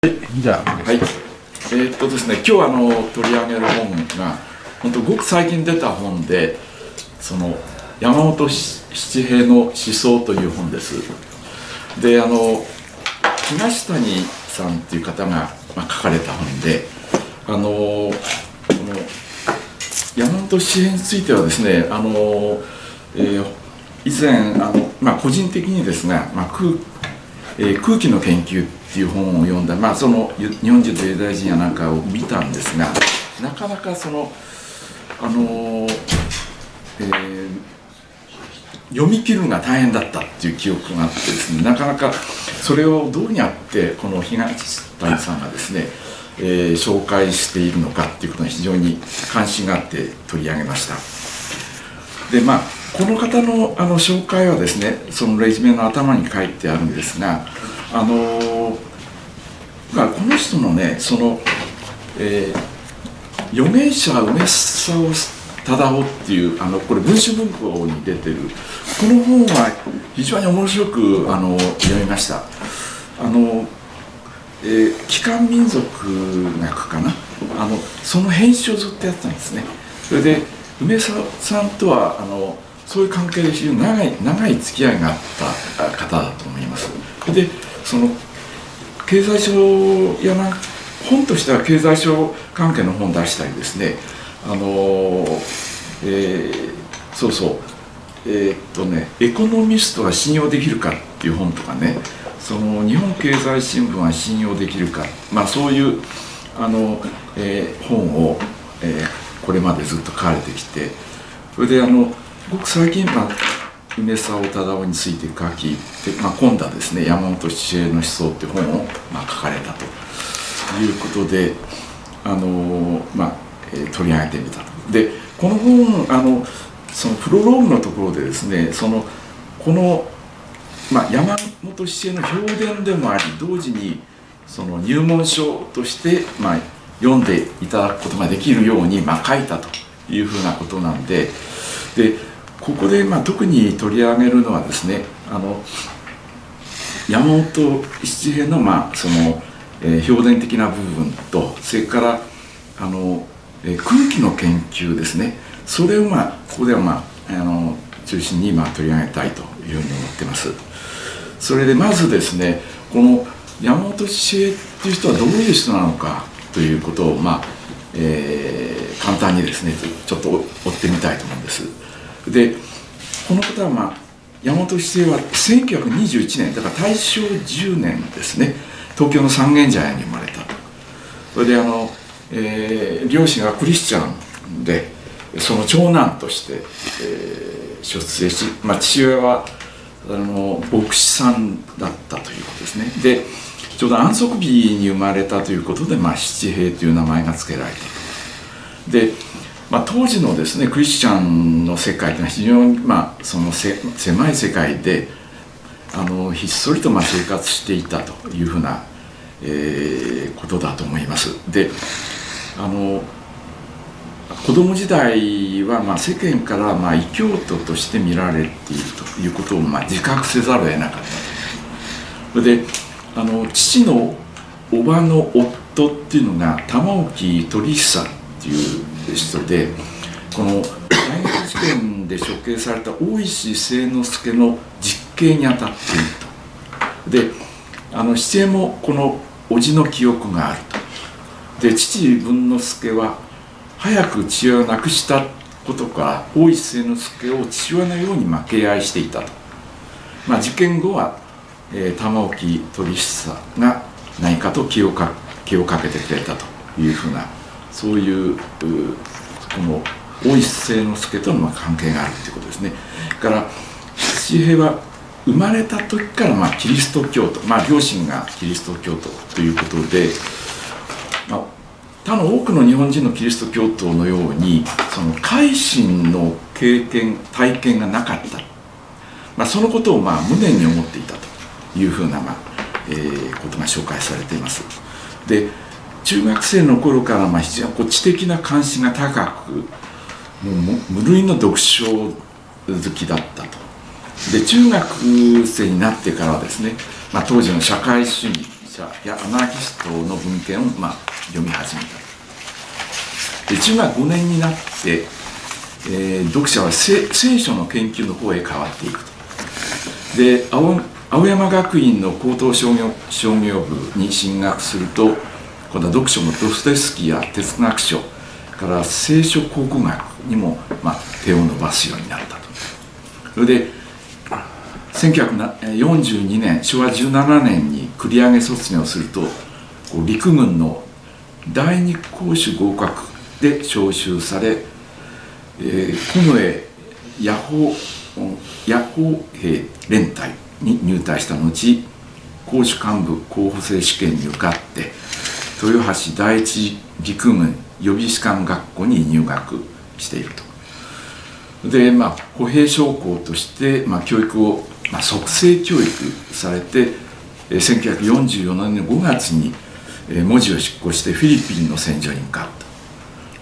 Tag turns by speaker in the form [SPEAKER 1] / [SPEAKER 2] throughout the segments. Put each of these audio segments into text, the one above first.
[SPEAKER 1] じゃあ、
[SPEAKER 2] はい。ですね、今日取り上げる本が本当ごく最近出た本で、その山本七平の思想という本です。で、東谷さんっていう方が、書かれた本で、この山本七平についてはですね、以前個人的にですが、空気の研究っていう本を読んだ、その日本人とユダヤ人やなんかを見たんですが、なかなかその読み切るのが大変だったっていう記憶があってですね、なかなかそれをどうやってこの東谷さんがですね、紹介しているのかっていうことに非常に関心があって取り上げました。でこの方の紹介はですね、そのレジュメの頭に書いてあるんですが、この人のね、その、預言者梅沢忠夫っていうこれ文春文庫に出てるこの本は非常に面白く読みました。帰還民族学かな、その編集をずっとやってたんですね。それで梅沢さんとはそういう関係で非常に長い付き合いがあった方だと思います。でその経済書や本としては経済書関係の本を出したりですね、エコノミストは信用できるかっていう本とかね、その日本経済新聞は信用できるか、そういう本を、これまでずっと書かれてきて、それでごく最近梅沢忠夫について書き、今度はですね山本七平の思想っていう本を書かれたということで取り上げてみたと。でこの本そのプロローグのところでですね、この山本七平の評伝でもあり、同時にその入門書として読んでいただくことができるように書いたというふうなことなんで、ここで特に取り上げるのはですね、山本七平のその評伝的な部分と、それから空気の研究ですね、それをここでは中心に取り上げたいというふうに思っています。それでまずですね、この山本七平っていう人はどういう人なのかということを簡単にですねちょっと追ってみたいと思うんです。でこの方は山本七平は1921年だから大正10年ですね、東京の三軒茶屋に生まれたと。それで両親がクリスチャンで、その長男として、出世し、父親は牧師さんだったということですね。でちょうど安息日に生まれたということで、七平という名前が付けられたと。で当時のですねクリスチャンの世界というのは非常にその狭い世界でひっそりと生活していたというふうな、ことだと思います。で子供時代は世間から異教徒として見られているということを自覚せざるを得なかったと。それで父の叔母の夫っていうのが玉置鳥久っていう人で、この大学試験で処刑された大石清之助の実刑にあたっていると。で七平もこの叔父の記憶があると。で父文之助は早く父親を亡くしたことから大石清之助を父親のように敬愛していたと。事件後は、玉置鳥久が何かと気をかけてくれたというふうな、そういうこの大石清之助との関係があるということですね。だから七平は生まれた時からキリスト教徒、両親がキリスト教徒ということで、他の多くの日本人のキリスト教徒のようにその改心の体験がなかった、そのことを無念に思っていたというふうなことが紹介されています。で中学生の頃から非常に知的な関心が高く、無類の読書好きだったと。で中学生になってからはですね、当時の社会主義者やアナーキストの文献を読み始めた。で中学5年になって、読者は聖書の研究の方へ変わっていくと。で青山学院の高等商業部に進学すると、今度は読書もドストエフスキーや哲学書から聖書考古学にも、手を伸ばすようになったと。それで1942年昭和17年に繰り上げ卒業すると、陸軍の第二攻守合格で召集され、近衛野砲兵連隊に入隊した後、攻守幹部候補生試験に受かって豊橋第一陸軍予備士官学校に入学していると。で歩兵将校として、教育を、促成教育されて、1944年の5月に文字を執行してフィリピンの戦場に向かった。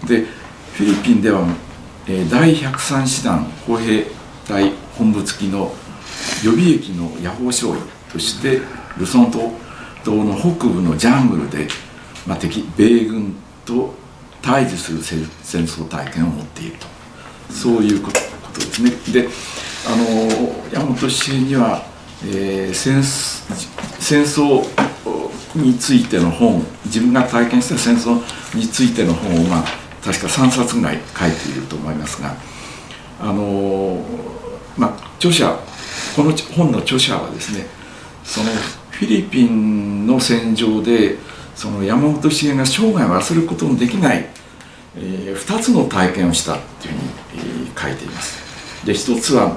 [SPEAKER 2] でフィリピンでは第103師団歩兵隊本部付きの予備役の野砲少尉としてルソン島の北部のジャングルで、米軍と対峙する戦争体験を持っていると、そういうことですね。で山本氏には、戦争についての本、自分が体験した戦争についての本を確か3冊ぐらい書いていると思いますが、著者、この本の著者はですね、そのフィリピンの戦場でその山本茂が生涯忘れることのできない、2つの体験をしたというふうに、書いています。で1つは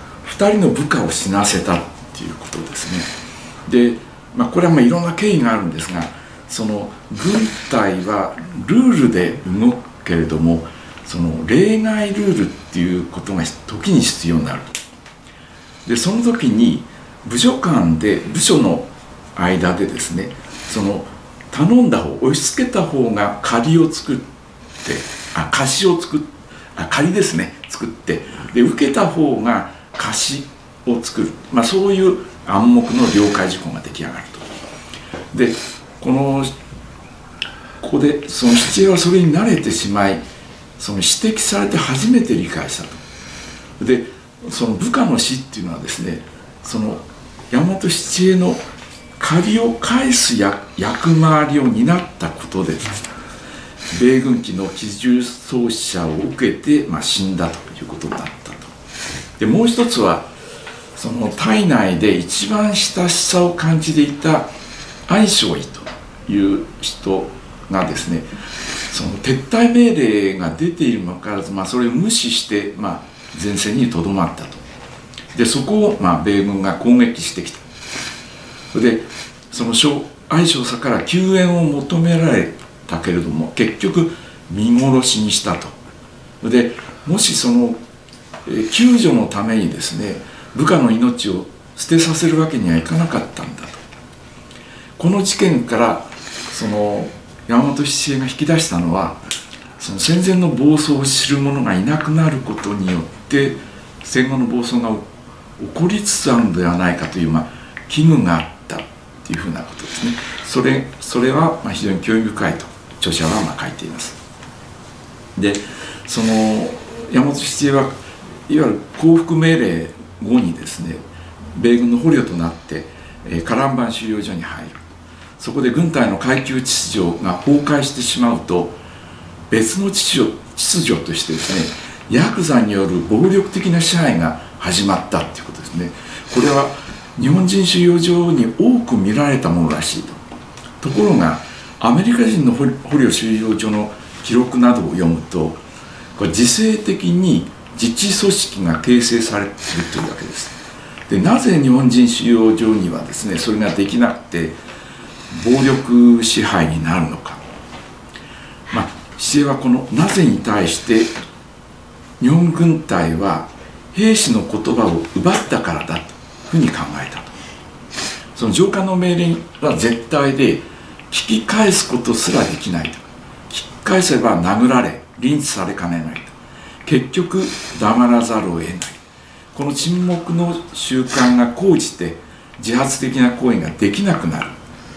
[SPEAKER 2] 2人の部下を死なせたっていうことですね。で、これはいろんな経緯があるんですが、その軍隊はルールで動くけれども、その例外ルールっていうことが時に必要になると。でその時に部署間で部署の間でですね、その頼んだ方、押し付けた方が借りを作って、貸しを作って、借りですね作って、で受けた方が貸しを作る、そういう暗黙の了解事項が出来上がると。でここでその七恵はそれに慣れてしまい、その指摘されて初めて理解したと。でその部下の死っていうのはですね、その山本七恵の借りを返す役回りを担ったことで、米軍機の機銃掃射を受けて、死んだということになったと。でもう一つは、その体内で一番親しさを感じていた愛少尉という人がですね、その撤退命令が出ているにもかかわらず、それを無視して、前線にとどまったと。でそこを、米軍が攻撃してきた。それでその愛少佐から救援を求められたけれども、結局見殺しにしたと。でもしその救助のためにですね、部下の命を捨てさせるわけにはいかなかったんだと。この事件からその山本七恵が引き出したのは、その戦前の暴走を知る者がいなくなることによって戦後の暴走が起こりつつあるのではないかという、危惧があったというふうなことですね。それは非常に興味深いと著者は書いています。でその山本七恵はいわゆる降伏命令後にですね、米軍の捕虜となってカランバン収容所に入る。そこで軍隊の階級秩序が崩壊してしまうと、別の秩序としてですね、ヤクザによる暴力的な支配が始まったということですね。これは日本人収容所に多く見られたものらしいと。ところがアメリカ人の捕虜収容所の記録などを読むと、これ自制的に自治組織が形成されているというわけです。でなぜ日本人収容所にはですね、それができなくて暴力支配になるのか。七恵はこのなぜに対して日本軍隊は兵士の言葉を奪ったからだというふうに考えたと。その上官の命令は絶対で聞き返すことすらできないと。聞き返せば殴られリンチされかねないと。結局黙らざるを得ない。この沈黙の習慣が高じて自発的な行為ができなくなる。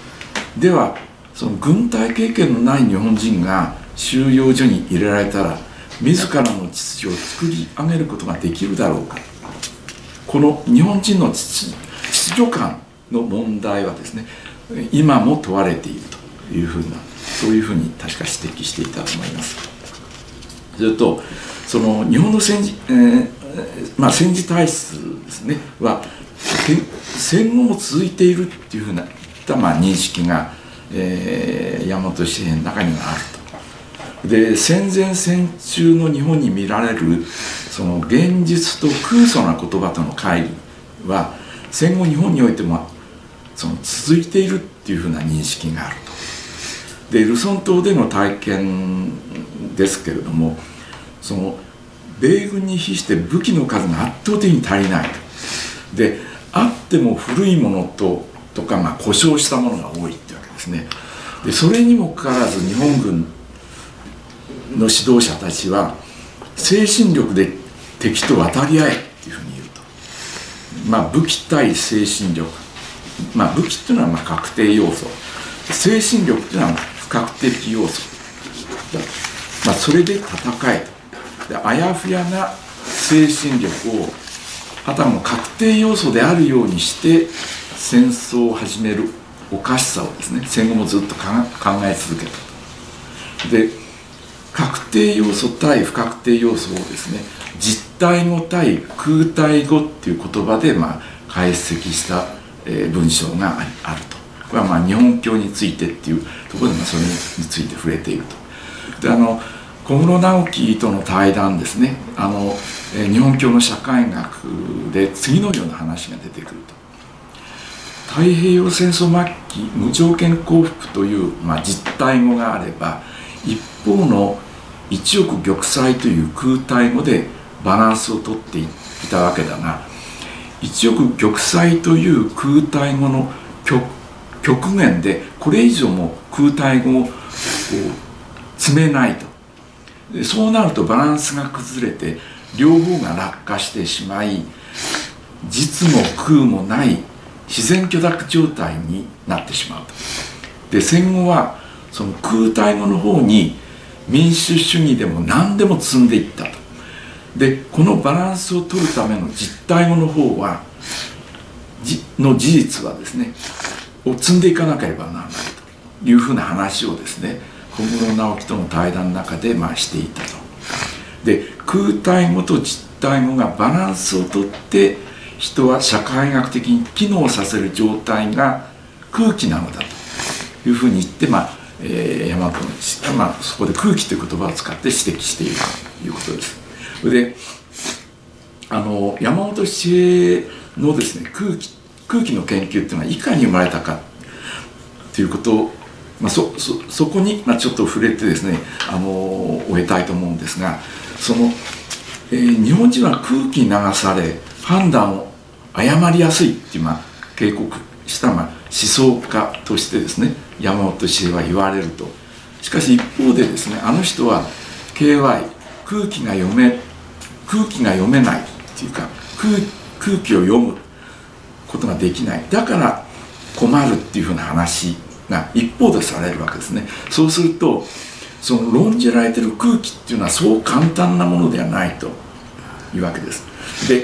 [SPEAKER 2] ではその軍隊経験のない日本人が収容所に入れられたら自らの秩序を作り上げることができるだろうか。この日本人の秩序感の問題はですね、今も問われているというふうな、そういうふうに確か指摘していたと思います。それとその日本の戦時体質ですねは戦後も続いているっていうふうな認識が、山本紙幣の中にはあると。で戦前戦中の日本に見られるその現実と空想な言葉との乖離は戦後日本においてもその続いているっていうふうな認識があると。でルソン島での体験ですけれども、その米軍に比して武器の数が圧倒的に足りないと。であっても古いものとか故障したものが多いってわけですね。でそれにもかかわらず日本軍の指導者たちは精神力で敵と渡り合えっていうふうに言うと。武器対精神力、武器っていうのは確定要素、精神力っていうのは不確定要素だと。それで戦えと。であやふやな精神力をあたかも確定要素であるようにして戦争を始めるおかしさをですね、戦後もずっと考え続けたと。で確定要素対不確定要素をですね、実体語対空体語っていう言葉で解析した、文章があると。これは日本教についてっていうところでそれについて触れていると。で小室直樹との対談ですね、日本教の社会学で次のような話が出てくると。太平洋戦争末期無条件降伏という、実体語があれば、一方の一億玉砕という空体語でバランスをとっていたわけだが、一億玉砕という空体語の極限でこれ以上も空体語を詰めないと。そうなるとバランスが崩れて両方が落下してしまい、実も空もない自然許諾状態になってしまうと。で戦後はその空体語の方に民主主義でも何でも積んでいったと。でこのバランスを取るための実体語の方はの事実はですねを積んでいかなければならないというふうな話をですね、小室直樹との対談の中でしていたと。で空体語と実体語がバランスをとって人は社会学的に機能させる状態が空気なのだというふうに言って、山本氏が、そこで空気という言葉を使って指摘しているということです。で山本氏のですね空気の研究っていうのはいかに生まれたかということを、そこにちょっと触れてですね終えたいと思うんですが、日本人は空気に流され判断を誤りやすいっていう警告した思想家としてですね山本氏は言われると。しかし一方でですねあの人は KY 空気が読めないっていうか空気を読むことができない、だから困るっていうふうな話が一方でされるわけですね。そうするとその論じられている空気っていうのはそう簡単なものではないというわけです。で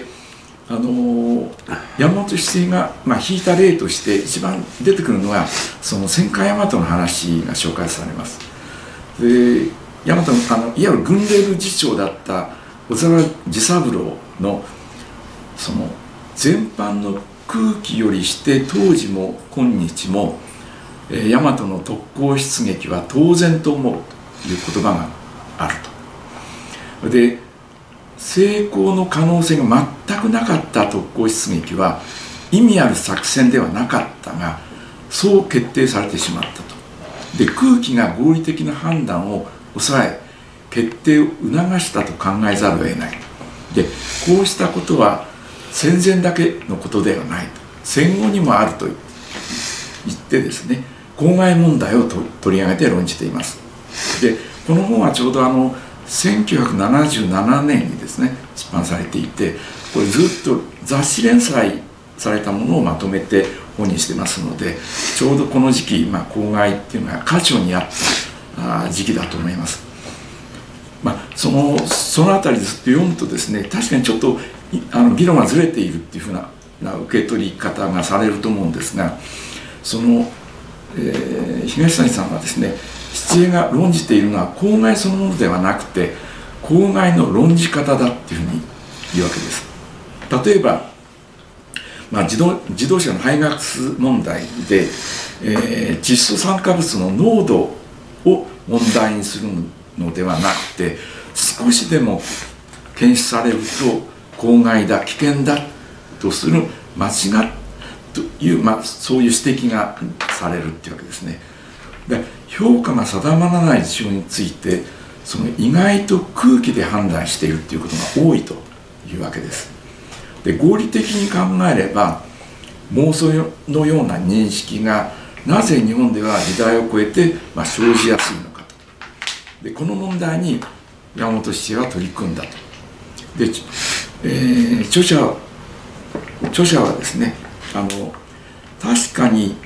[SPEAKER 2] 山本氏が引いた例として一番出てくるのがその戦艦大和の話が紹介されます。で大和いわゆる軍令部次長だった小沢治三郎のその全般の空気よりして当時も今日も大和の特攻出撃は当然と思うという言葉があると。で成功の可能性が全くなかった特攻出撃は意味ある作戦ではなかったがそう決定されてしまったと。で空気が合理的な判断を抑え決定を促したと考えざるを得ない。でこうしたことは戦前だけのことではないと、戦後にもあると言ってですね公害問題を取り上げて論じています。でこの本はちょうど1977年にですね出版されていて、これずっと雑誌連載されたものをまとめて本にしてますので、ちょうどこの時期、公害っていうのが渦中にあった時期だと思います。その辺りずっと読むとですね、確かにちょっと議論がずれているっていうふうな受け取り方がされると思うんですが、東谷さんはですね、七恵が論じているのは公害そのものではなくて、公害の論じ方だっていうふうに言うわけです。例えば、自動車の排ガス問題で、窒素酸化物の濃度を問題にするのではなくて、少しでも検出されると公害だ、危険だとする間違っという、そういう指摘がされるっていうわけですね。で、評価が定まらない事象について、意外と空気で判断しているっていうことが多いというわけです。で、合理的に考えれば妄想のような認識がなぜ日本では時代を超えて生じやすいのかと。で、この問題に山本七恵は取り組んだと。で、著者はですね、確かに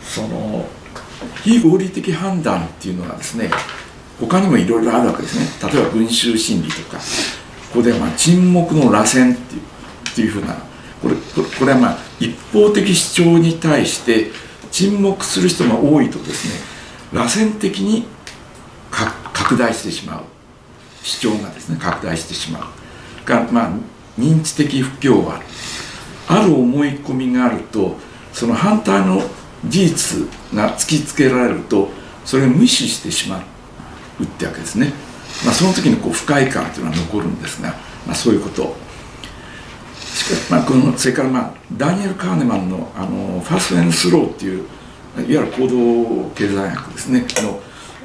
[SPEAKER 2] 非合理的判断っていうのはですね、他にもいろいろあるわけですね。例えば群衆心理とか、ここでは沈黙の螺旋っていうふうな、これは一方的主張に対して沈黙する人が多いとですね、螺旋的に拡大してしまう、主張がですね拡大してしまうが、認知的不協和、ある思い込みがあると、その反対の事実が突きつけられるとそれを無視してしまうってわけですね。その時に不快感というのは残るんですが、そういうこと。それからダニエル・カーネマンのファスト・エン・スローっていういわゆる行動経済学ですねの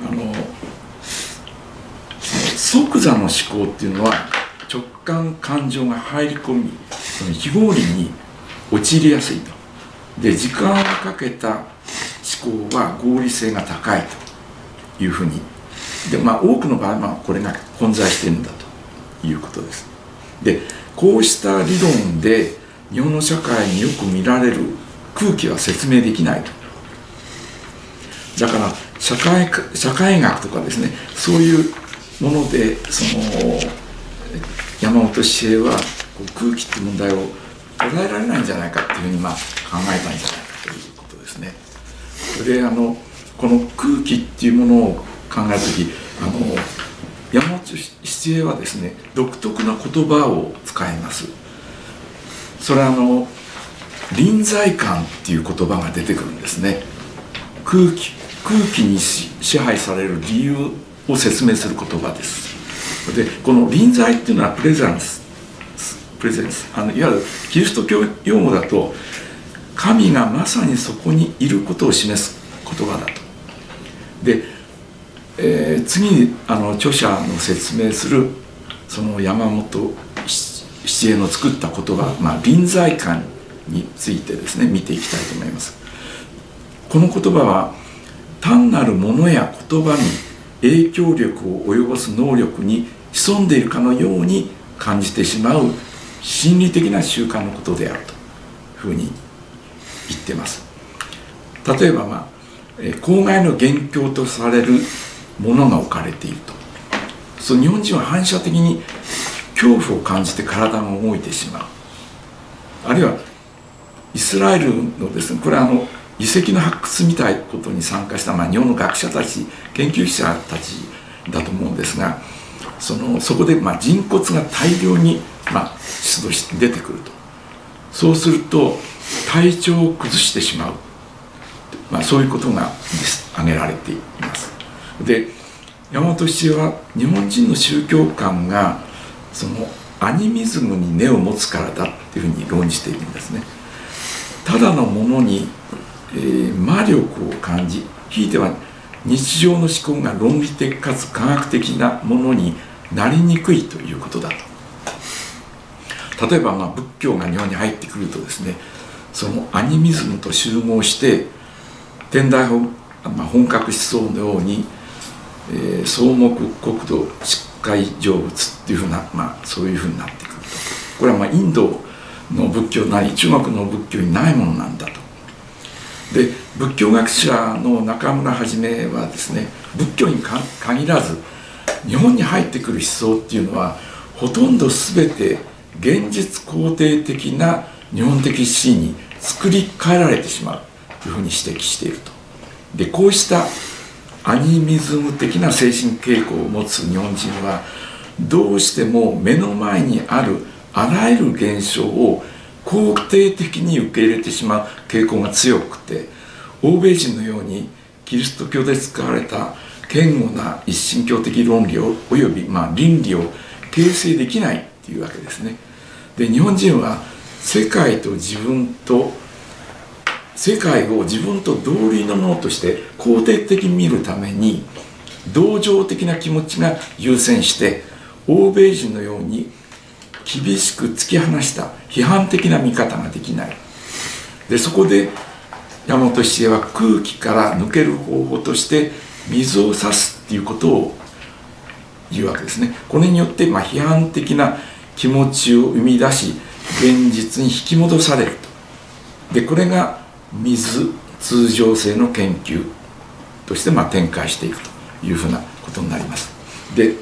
[SPEAKER 2] 即座の思考っていうのは直感感情が入り込み、非合理に陥りやすいと。で、時間をかけた思考は合理性が高いというふうに、で、多くの場合はこれが混在しているんだということです。で、こうした理論で日本の社会によく見られる空気は説明できないと。だから社会学とかですね、そういうもので山本七恵は空気っていう問題を捉えられないんじゃないかっていうふうに考えたんじゃないかということですね。それでこの空気っていうものを考えるとき、山本七恵はですね、独特な言葉を使います。それは臨在感っていう言葉が出てくるんですね。空気に支配される理由を説明する言葉です。で、この臨在っていうのはプレゼンス、いわゆるキリスト教用語だと神がまさにそこにいることを示す言葉だと。で、次に著者の説明する山本七恵の作った言葉、臨在感についてですね見ていきたいと思います。この言葉は単なるものや言葉に影響力を及ぼす能力に潜んでいるかのように感じてしまう心理的な習慣のことであるというふうに言っています。例えば公害の元凶とされるものが置かれていると、日本人は反射的に恐怖を感じて体が動いてしまう。あるいはイスラエルのですね、これは遺跡の発掘みたいなことに参加した、日本の学者たち研究者たちだと思うんですが、そこで人骨が大量に出土して出てくると。そうすると体調を崩してしまう、そういうことが挙げられています。で、山本七恵は日本人の宗教観がアニミズムに根を持つからだっていうふうに論じているんですね。ただのものに、魔力を感じ、ひいては日常の思考が論理的かつ科学的なものになりにくいということだと。例えば仏教が日本に入ってくるとですね、そのアニミズムと集合して天台本格思想のように、草木国土疾海成仏っていうふうな、そういうふうになってくると。これはインドの仏教なり中国の仏教にないものなんだと。で仏教学者の中村はじめはですね、仏教に限らず日本に入ってくる思想っていうのはほとんど全て現実肯定的な日本的思に作り変えられてしまうというふうに指摘していると。でこうしたアニミズム的な精神傾向を持つ日本人はどうしても目の前にあるあらゆる現象を肯定的に受け入れてしまう傾向が強くて、欧米人のようにキリスト教で使われた堅固な一神教的論理をおよび倫理を形成できないっていうわけですね。で日本人は世界を自分と同類のものとして肯定的に見るために同情的な気持ちが優先して、欧米人のように厳しく突き放した批判的な見方ができない。でそこで山本七恵は空気から抜ける方法として水を差すっていうことを言うわけですね。これによって批判的な気持ちを生み出し現実に引き戻されると。でこれが水通常性の研究として展開していくというふうなことになります。で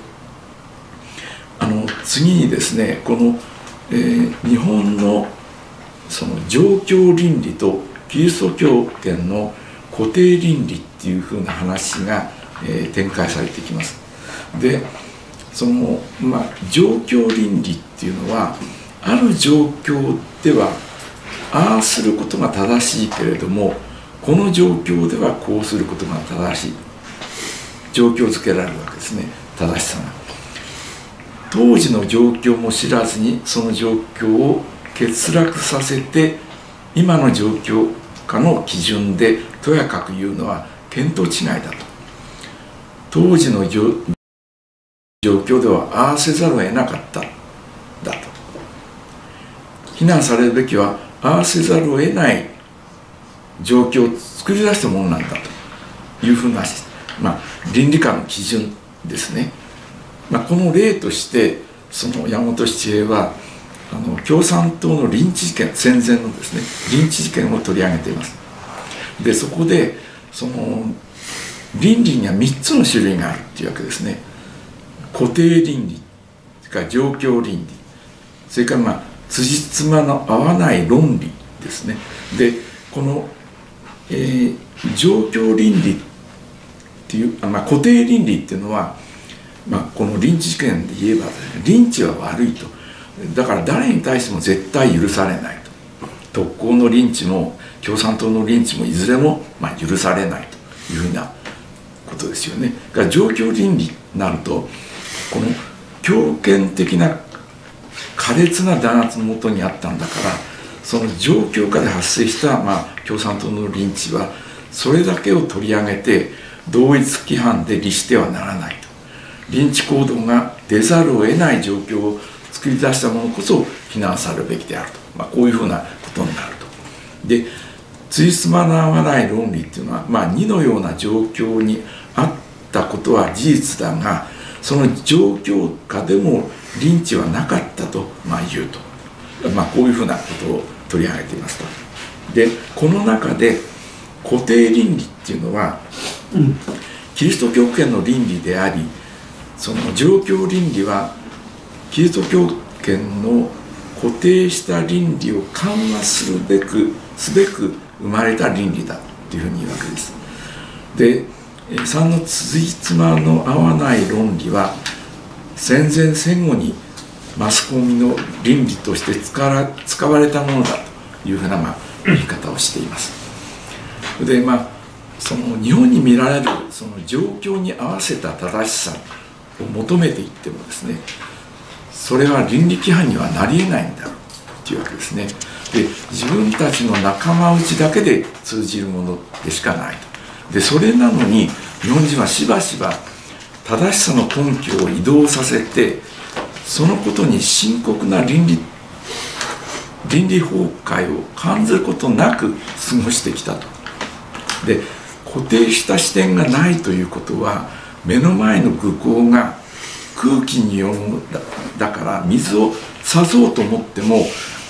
[SPEAKER 2] 次にですね、この、日本のその状況倫理とキリスト教圏の固定倫理っていうふうな話が、展開されてきます。でその状況倫理っていうのは、ある状況ではああすることが正しいけれども、この状況ではこうすることが正しい状況づけられるわけですね、正しさが。当時の状況も知らずにその状況を欠落させて今の状況下の基準でとやかく言うのは見当違いだと。当時の状況ではああせざるを得なかっただと。非難されるべきはああせざるを得ない状況を作り出したものなんだというふうな、倫理観の基準ですね。この例としてその山本七恵は共産党のリンチ事件、戦前のですねリンチ事件を取り上げています。でそこでその倫理には3つの種類があるっていうわけですね。固定倫理、それから状況倫理、それから辻褄の合わない論理ですね。でこの、状況倫理っていう固定倫理っていうのは、このリンチ事件で言えば、リンチは悪いと。だから誰に対しても絶対許されないと。特攻のリンチも共産党のリンチもいずれも許されないというふうなことですよね。だから状況倫理になると、この強権的な苛烈な弾圧のもとにあったんだから、その状況下で発生した共産党のリンチはそれだけを取り上げて同一規範で律してはならないと。リンチ行動が出ざるを得ない状況を作り出したものこそ非難されるべきであると、こういうふうなことになると。で辻褄の合わない論理っていうのは、2のような状況にあったことは事実だが、その状況下でもリンチはなかったと言うと、こういうふうなことを取り上げていますと。でこの中で固定倫理っていうのは、キリスト教圏の倫理であり、その状況倫理はキリスト教圏の固定した倫理を緩和すべく生まれた倫理だというふうに言うわけです。で3の辻褄の合わない論理は戦前戦後にマスコミの倫理として使われたものだというふうな言い方をしています。でその日本に見られるその状況に合わせた正しさを求めていってもですね、それは倫理規範にはなりえないんだというわけですね。で自分たちの仲間内だけで通じるものでしかないと。でそれなのに日本人はしばしば正しさの根拠を移動させて、そのことに深刻な倫理崩壊を感じることなく過ごしてきたと。で固定した視点がないということは、目の前の愚行が空気によるだから水を差そうと思っても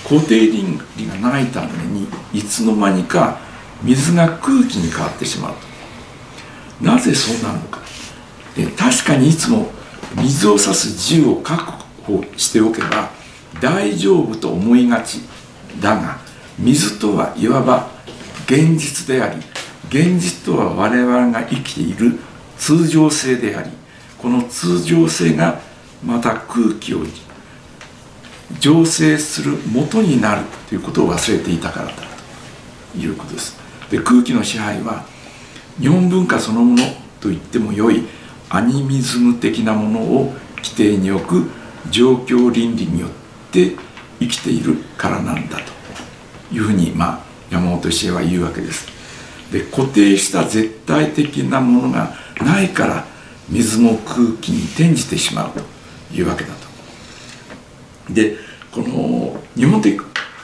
[SPEAKER 2] 固定倫理がないためにいつの間にか水が空気に変わってしまうと。なぜそうなるのか。確かにいつも水を差す銃を確保しておけば大丈夫と思いがちだが、水とはいわば現実であり、現実とは我々が生きている通常性であり、この通常性がまた空気を醸成する元になるということを忘れていたからだということです。で、空気の支配は日本文化そのものと言ってもよいアニミズム的なものを規定に置く状況倫理によって生きているからなんだというふうに、山本茂は言うわけです。で、固定した絶対的なものがないから水も空気に転じてしまうというわけだと。で、この日本的、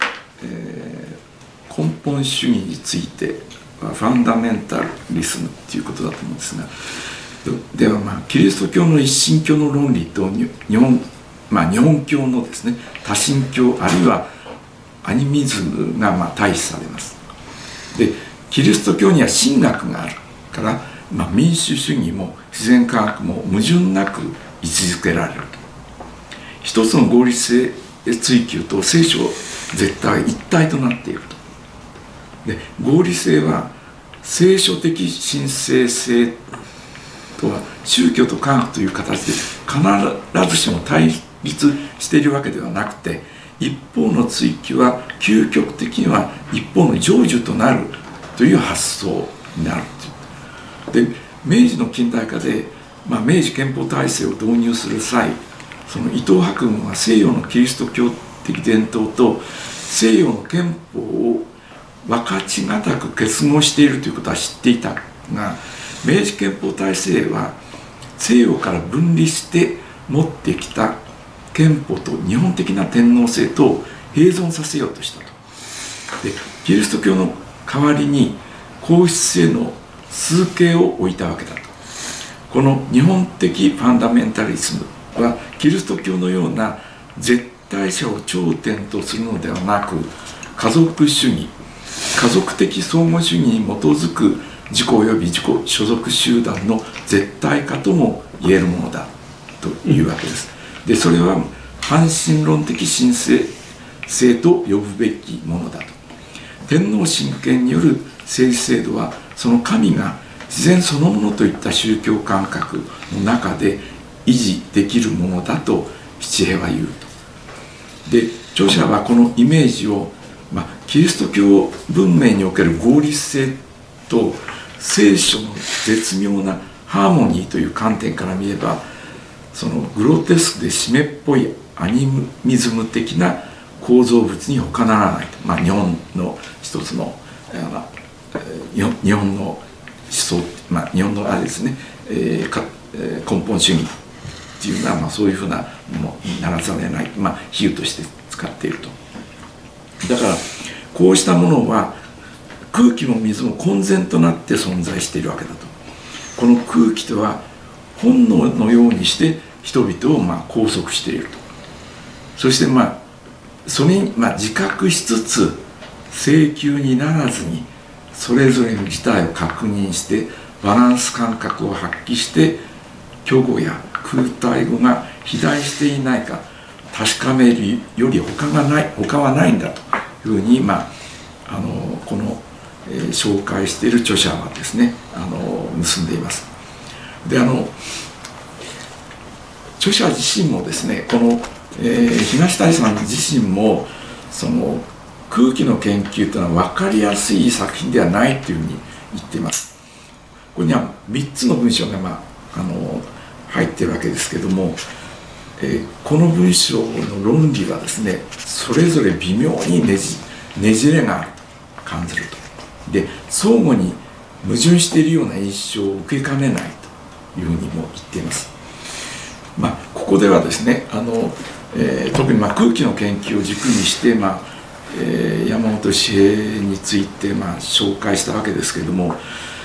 [SPEAKER 2] 根本主義についてはファンダメンタリズムということだと思うんですが、ではキリスト教の一神教の論理と日本教のですね多神教あるいはアニミズムが対比されます。で、キリスト教には神学があるから、民主主義も自然科学も矛盾なく位置づけられると。一つの合理性追求と聖書絶対一体となっていると。で、合理性は聖書的神聖性とは宗教と科学という形で必ずしも対立しているわけではなくて、一方の追求は究極的には一方の成就となるという発想になるという。で、明治の近代化で、明治憲法体制を導入する際、その伊藤博文は西洋のキリスト教的伝統と西洋の憲法を分かちがたく結合しているということは知っていたが、明治憲法体制は西洋から分離して持ってきた憲法と日本的な天皇制と併存させようとしたと。で、キリスト教の代わりに皇室制の崇敬を置いたわけだと。この日本的ファンダメンタリズムはキリスト教のような絶対者を頂点とするのではなく、家族主義、家族的相互主義に基づく自己及び自己所属集団の絶対化とも言えるものだというわけです。で、それは半神論的神聖性と呼ぶべきものだと。天皇神権による政治制度はその神が自然そのものといった宗教感覚の中で維持できるものだと七平は言うと。で、著者はこのイメージを、キリスト教文明における合理性と聖書の絶妙なハーモニーという観点から見れば、そのグロテスクで湿っぽいアニミズム的な構造物に他ならないと。日本の一つの日本の思想、日本のあれですね、根本主義っていうのはそういうふうなものにならざるを得ない、比喩として使っていると。だからこうしたものは空気も水も混然となって存在しているわけだと。この空気とは本能のようにして人々を拘束していると。そしてそれに自覚しつつ請求にならずにそれぞれの事態を確認してバランス感覚を発揮して虚語や空体語が肥大していないか確かめるより他はないんだというふうにこの紹介している著者はですね結んでいます。で、著者自身もですねこの、東谷さん自身もその空気の研究というのは分かりやすい作品ではないというふうに言っています。ここには3つの文章が入っているわけですけども、この文章の論理はですねそれぞれ微妙にねじれがあると感じると。で、相互に矛盾しているような印象を受けかねないというふうにも言っています。ここではですね特に空気の研究を軸にして山本茂平について紹介したわけですけれども、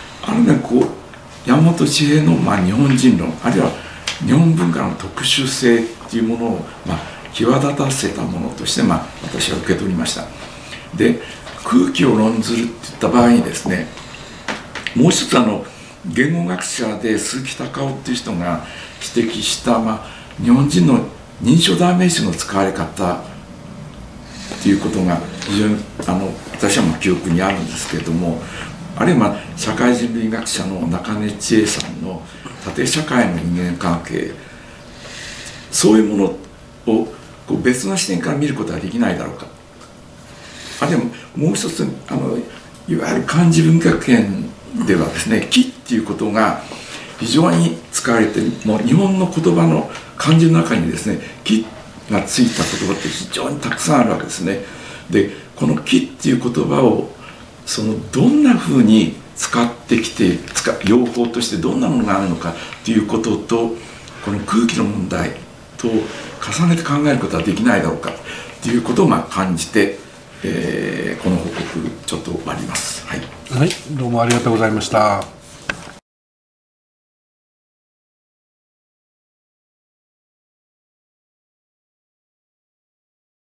[SPEAKER 2] 山本茂平の日本人論あるいは日本文化の特殊性っていうものを際立たせたものとして、私は受け取りました。で、空気を論ずるっていった場合にですね、もう一つ言語学者で鈴木隆夫っていう人が指摘した、日本人の認証代名詞の使われ方っていうことが非常に私は記憶にあるんですけれども、あるいは社会人類学者の中根千恵さんの縦社会の人間関係、そういうものを別の視点から見ることはできないだろうか。あるいはもう一ついわゆる漢字文化圏ではですね、気っていうことが非常に使われて、もう日本の言葉の漢字の中にですね、気がついた言葉って非常にたくさんあるわけですね。で、この気っていう言葉をどんなふうに使ってきて、用法としてどんなものがあるのかということと、この空気の問題と重ねて考えることはできないだろうかということを感じて、この報告ちょっと終わります。はい、
[SPEAKER 1] はい、どうもありがとうございました。